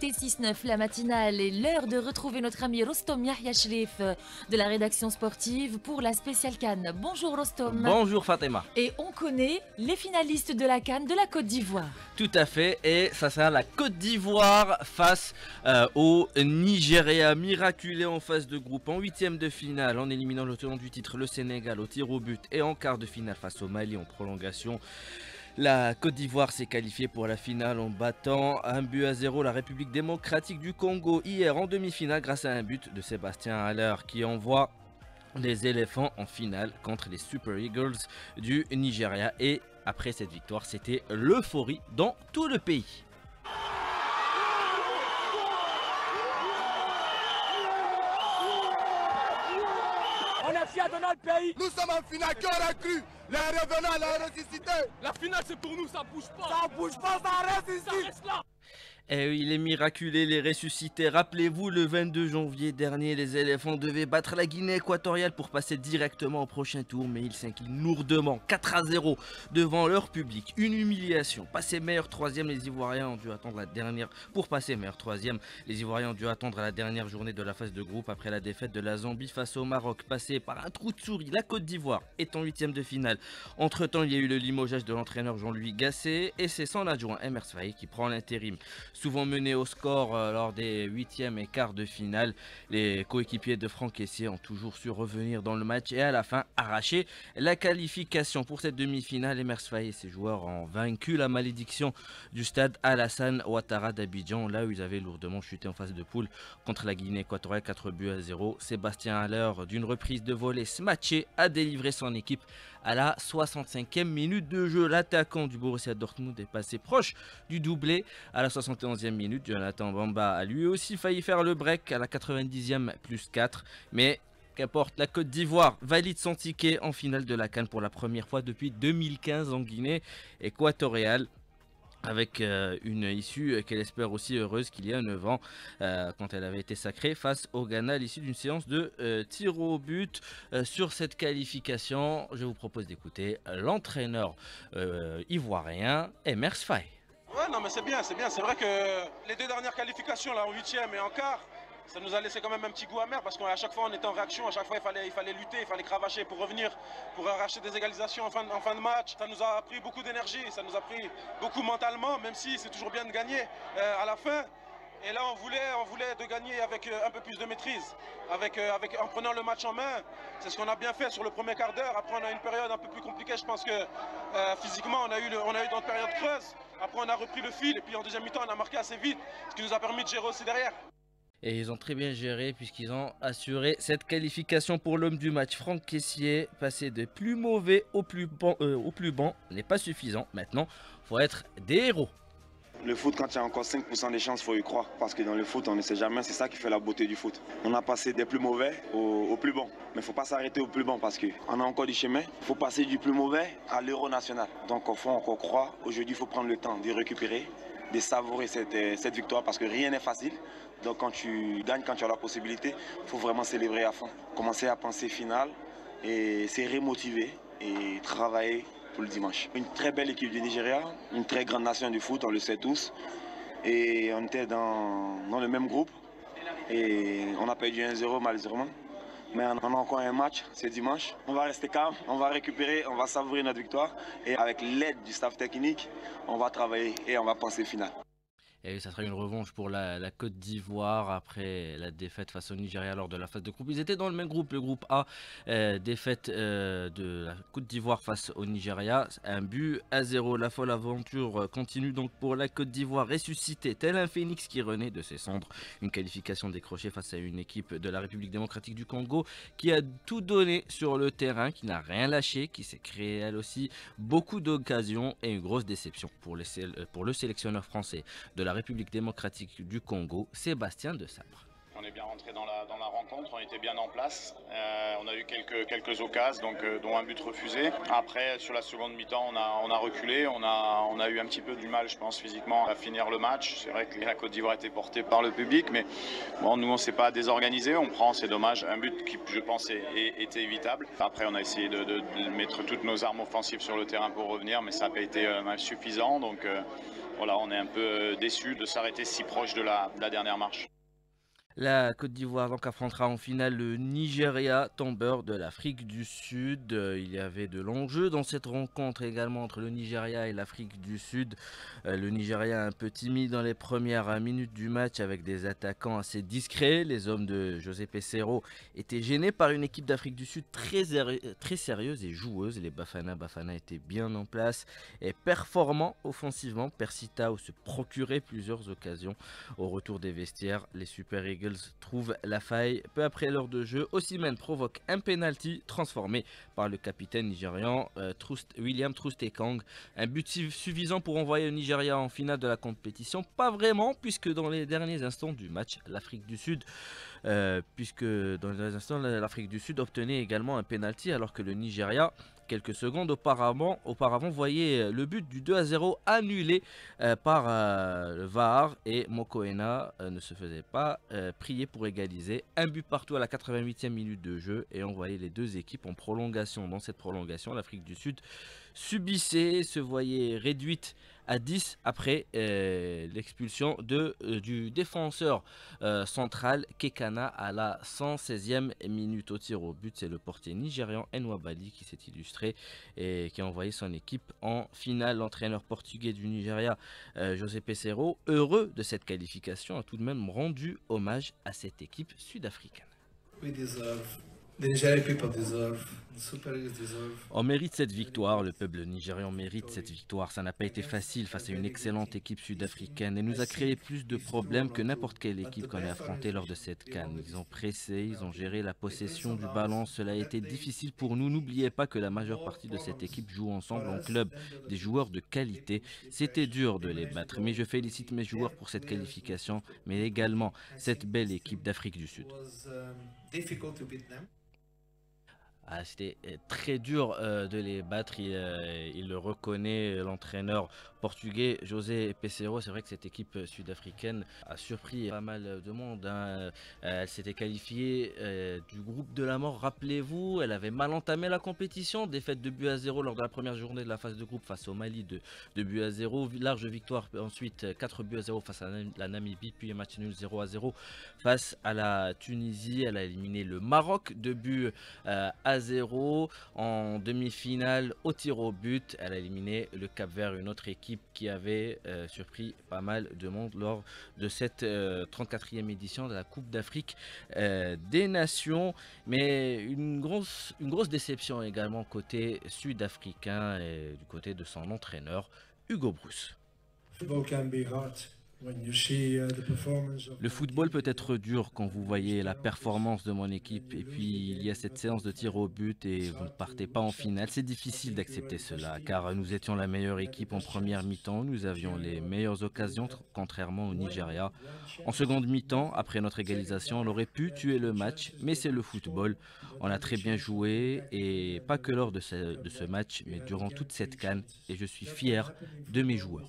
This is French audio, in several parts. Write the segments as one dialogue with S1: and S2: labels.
S1: écoutez 6-9, la matinale, et l'heure de retrouver notre ami Rostom Yahya Shrif de la rédaction sportive pour la spéciale CAN. Bonjour Rostom.
S2: Bonjour Fatima.
S1: Et on connaît les finalistes de la CAN de la Côte d'Ivoire.
S2: Tout à fait, et ça sera la Côte d'Ivoire face au Nigeria, miraculé en phase de groupe, en huitième de finale, en éliminant le tenant du titre, le Sénégal, au tir au but, et en quart de finale face au Mali en prolongation. La Côte d'Ivoire s'est qualifiée pour la finale en battant 1-0 la République démocratique du Congo hier en demi-finale grâce à un but de Sébastien Haller qui envoie les éléphants en finale contre les Super Eagles du Nigeria. Et après cette victoire, c'était l'euphorie dans tout le pays.
S3: On est fiers de notre pays.
S4: Nous sommes en finale, qui aurait cru? Les revenants, les ressuscités.
S3: La finale c'est pour nous, ça bouge pas.
S4: Ça bouge pas, ça reste ici.
S3: Ça reste là.
S2: Et oui, les miraculés, les ressuscités. Rappelez-vous, le 22 janvier dernier, les éléphants devaient battre la Guinée équatoriale pour passer directement au prochain tour, mais ils s'inclinent lourdement, 4-0 devant leur public. Une humiliation. Passer meilleur troisième, les Ivoiriens ont dû attendre la dernière. Pour passer meilleur troisième, les Ivoiriens ont dû attendre la dernière journée de la phase de groupe après la défaite de la Zambie face au Maroc, passé par un trou de souris. La Côte d'Ivoire est en huitième de finale. Entre-temps, il y a eu le limogeage de l'entraîneur Jean-Louis Gasset et c'est son adjoint Emers Faye qui prend l'intérim. Souvent menés au score lors des huitièmes et quarts de finale, les coéquipiers de Franck Kessié ont toujours su revenir dans le match et à la fin arracher la qualification. Pour cette demi-finale, Emers Faye et ses joueurs ont vaincu la malédiction du stade Alassane Ouattara d'Abidjan, là où ils avaient lourdement chuté en phase de poule contre la Guinée équatoriale, 4-0. Sébastien Haller, d'une reprise de volée smatchée, a délivré son équipe à la 65e minute de jeu. L'attaquant du Borussia Dortmund est passé proche du doublé à la 71e minute. Jonathan Bamba a lui aussi failli faire le break à la 90e plus 4. Mais qu'importe, la Côte d'Ivoire valide son ticket en finale de la CAN pour la première fois depuis 2015 en Guinée équatoriale. Avec une issue qu'elle espère aussi heureuse qu'il y a 9 ans quand elle avait été sacrée face au Ghana à l'issue d'une séance de tir au but. Sur cette qualification, je vous propose d'écouter l'entraîneur ivoirien Emers Faye.
S5: Ouais, non mais c'est bien, c'est vrai que les deux dernières qualifications là en huitième et en quart, ça nous a laissé quand même un petit goût amer parce qu'à chaque fois on était en réaction, à chaque fois il fallait lutter, il fallait cravacher pour revenir, pour arracher des égalisations en fin de match. Ça nous a pris beaucoup d'énergie, ça nous a pris beaucoup mentalement, même si c'est toujours bien de gagner à la fin. Et là on voulait de gagner avec un peu plus de maîtrise, en prenant le match en main. C'est ce qu'on a bien fait sur le premier quart d'heure. Après on a une période un peu plus compliquée, je pense que physiquement on a eu d'autres périodes creuses. Après on a repris le fil et puis en deuxième mi-temps on a marqué assez vite, ce qui nous a permis de gérer aussi derrière.
S2: Et ils ont très bien géré puisqu'ils ont assuré cette qualification pour l'homme du match. Franck Kessié, passé de plus mauvais au plus bon n'est pas suffisant. Maintenant, il faut être des héros.
S6: Le foot, quand il y a encore 5% des chances, il faut y croire. Parce que dans le foot, on ne sait jamais, c'est ça qui fait la beauté du foot. On a passé des plus mauvais au plus bon. Mais il ne faut pas s'arrêter au plus bon parce qu'on a encore du chemin. Il faut passer du plus mauvais à l'euro national. Donc il faut encore croire. Aujourd'hui, il faut prendre le temps de récupérer, de savourer cette victoire parce que rien n'est facile. Donc quand tu gagnes, quand tu as la possibilité, il faut vraiment célébrer à fond. Commencer à penser finale et se remotiver et travailler pour le dimanche. Une très belle équipe du Nigeria, une très grande nation du foot, on le sait tous. Et on était dans le même groupe et on a perdu 1-0 malheureusement. Mais on a encore un match, c'est dimanche. On va rester calme, on va récupérer, on va savourer notre victoire. Et avec l'aide du staff technique, on va travailler et on va penser finale.
S2: Et ça sera une revanche pour la Côte d'Ivoire après la défaite face au Nigeria lors de la phase de groupe. Ils étaient dans le même groupe, le groupe A, défaite de la Côte d'Ivoire face au Nigeria, 1-0. La folle aventure continue donc pour la Côte d'Ivoire, ressuscitée tel un phénix qui renaît de ses cendres. Une qualification décrochée face à une équipe de la République démocratique du Congo qui a tout donné sur le terrain, qui n'a rien lâché, qui s'est créé elle aussi beaucoup d'occasions et une grosse déception pour le sélectionneur français de la République démocratique du Congo, Sébastien Desabre.
S7: On est bien rentré dans la rencontre, on était bien en place. On a eu quelques occasions, dont un but refusé. Après, sur la seconde mi-temps, on a reculé. On a eu un petit peu du mal, je pense, physiquement à finir le match. C'est vrai que la Côte d'Ivoire était portée par le public, mais bon, nous, on ne s'est pas désorganisé. On prend, c'est dommage, un but qui, je pense, était évitable. Après, on a essayé de mettre toutes nos armes offensives sur le terrain pour revenir, mais ça n'a pas été suffisant. Donc voilà, on est un peu déçus de s'arrêter si proche de la dernière marche.
S2: La Côte d'Ivoire donc affrontera en finale le Nigeria, tombeur de l'Afrique du Sud. Il y avait de l'enjeu dans cette rencontre également entre le Nigeria et l'Afrique du Sud. Le Nigeria un peu timide dans les premières minutes du match avec des attaquants assez discrets. Les hommes de José Peseiro étaient gênés par une équipe d'Afrique du Sud très sérieuse et joueuse. Les Bafana étaient bien en place et performants offensivement. Percy Tau se procurait plusieurs occasions. Au retour des vestiaires, les Super Eagles trouve la faille. Peu après l'heure de jeu, Osimhen provoque un penalty transformé par le capitaine nigérian William Troost-Ekong. Un but suffisant pour envoyer le Nigeria en finale de la compétition. Pas vraiment, puisque dans les derniers instants du match, l'Afrique du Sud obtenait également un penalty alors que le Nigeria, quelques secondes auparavant voyait le but du 2-0 annulé par le VAR, et Mokoena ne se faisait pas prier pour égaliser. Un but partout à la 88e minute de jeu et envoyait les deux équipes en prolongation. Dans cette prolongation, l'Afrique du Sud se voyait réduite à 10 après l'expulsion du défenseur central Kekana à la 116e minute. Au tir au but, c'est le portier nigérian Nwabali qui s'est illustré et qui a envoyé son équipe en finale. L'entraîneur portugais du Nigeria, José Peseiro, heureux de cette qualification, a tout de même rendu hommage à cette équipe sud-africaine. On mérite cette victoire, le peuple nigérian mérite cette victoire. Ça n'a pas été facile face à une excellente équipe sud-africaine et nous a créé plus de problèmes que n'importe quelle équipe qu'on ait affrontée lors de cette CAN. Ils ont pressé, ils ont géré la possession du ballon, cela a été difficile pour nous. N'oubliez pas que la majeure partie de cette équipe joue ensemble en club, des joueurs de qualité. C'était dur de les battre, mais je félicite mes joueurs pour cette qualification, mais également cette belle équipe d'Afrique du Sud. C'était très dur de les battre, il le reconnaît, l'entraîneur portugais José Peseiro. C'est vrai que cette équipe sud-africaine a surpris pas mal de monde, hein. Elle s'était qualifiée du groupe de la mort, rappelez-vous, elle avait mal entamé la compétition, défaite de but à 0 lors de la première journée de la phase de groupe face au Mali de but à 0, large victoire ensuite 4 buts à 0 face à la Namibie, puis un match nul 0-0 face à la Tunisie. Elle a éliminé le Maroc de but à 0 en demi-finale au tir au but. Elle a éliminé le Cap-Vert, une autre équipe qui avait surpris pas mal de monde lors de cette 34e édition de la Coupe d'Afrique des Nations. Mais une grosse déception également côté sud-africain et du côté de son entraîneur Hugo Broos. Le football peut être dur quand vous voyez la performance de mon équipe et puis il y a cette séance de tir au but et vous ne partez pas en finale. C'est difficile d'accepter cela car nous étions la meilleure équipe en première mi-temps, nous avions les meilleures occasions contrairement au Nigeria. En seconde mi-temps, après notre égalisation, on aurait pu tuer le match, mais c'est le football. On a très bien joué et pas que lors de ce match mais durant toute cette CAN, et je suis fier de mes joueurs.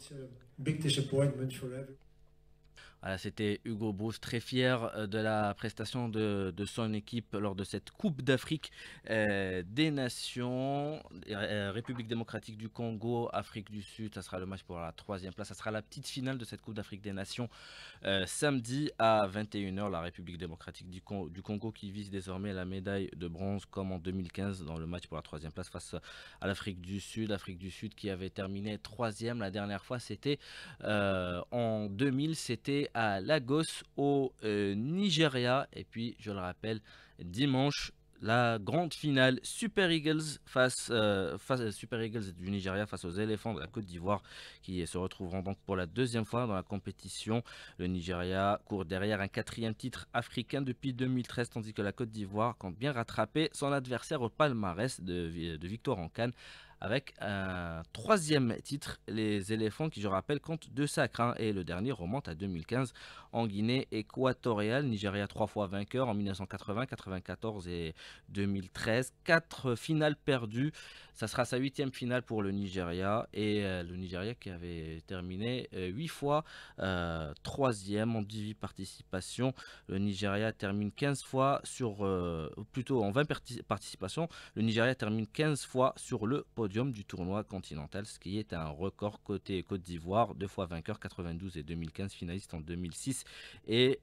S2: Voilà, c'était Hugo Broos, très fier de la prestation de son équipe lors de cette Coupe d'Afrique des Nations. République démocratique du Congo, Afrique du Sud, ça sera le match pour la 3e place. Ça sera la petite finale de cette Coupe d'Afrique des Nations samedi à 21h. La République démocratique du Congo qui vise désormais la médaille de bronze comme en 2015 dans le match pour la 3e place face à l'Afrique du Sud. L'Afrique du Sud qui avait terminé 3e la dernière fois, c'était en 2000, c'était à Lagos au Nigeria. Et puis je le rappelle, dimanche, la grande finale Super Eagles Super Eagles du Nigeria face aux éléphants de la Côte d'Ivoire qui se retrouveront donc pour la 2e fois dans la compétition. Le Nigeria court derrière un 4e titre africain depuis 2013 tandis que la Côte d'Ivoire compte bien rattraper son adversaire au palmarès de victoire en CAN avec un 3e titre. Les éléphants qui, je rappelle, comptent 2 sacres, hein, et le dernier remonte à 2015 en Guinée équatoriale. Nigeria 3 fois vainqueur en 1980, 94 et 2013. 4 finales perdues. Ça sera sa 8e finale pour le Nigeria, et le Nigeria qui avait terminé 8 fois 3e en 18 participations. Le Nigeria termine 15 fois sur, plutôt en 20 participations, le Nigeria termine 15 fois sur le podium podium du tournoi continental, ce qui est un record côté Côte d'Ivoire, 2 fois vainqueur, 92 et 2015, finaliste en 2006 et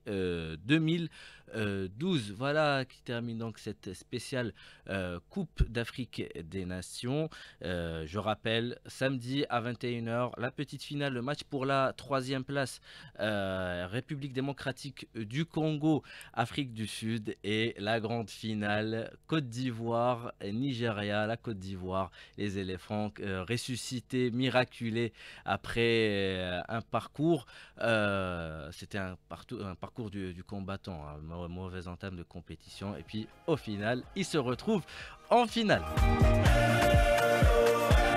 S2: 2012. Voilà qui termine donc cette spéciale Coupe d'Afrique des Nations. Je rappelle, samedi à 21h, la petite finale, le match pour la 3e place, République démocratique du Congo, Afrique du Sud, et la grande finale, Côte d'Ivoire, Nigeria. La Côte d'Ivoire, les éléphants ressuscités, miraculés après un parcours. C'était un parcours du combattant, hein, mauvaise entame de compétition. Et puis au final, ils se retrouvent en finale.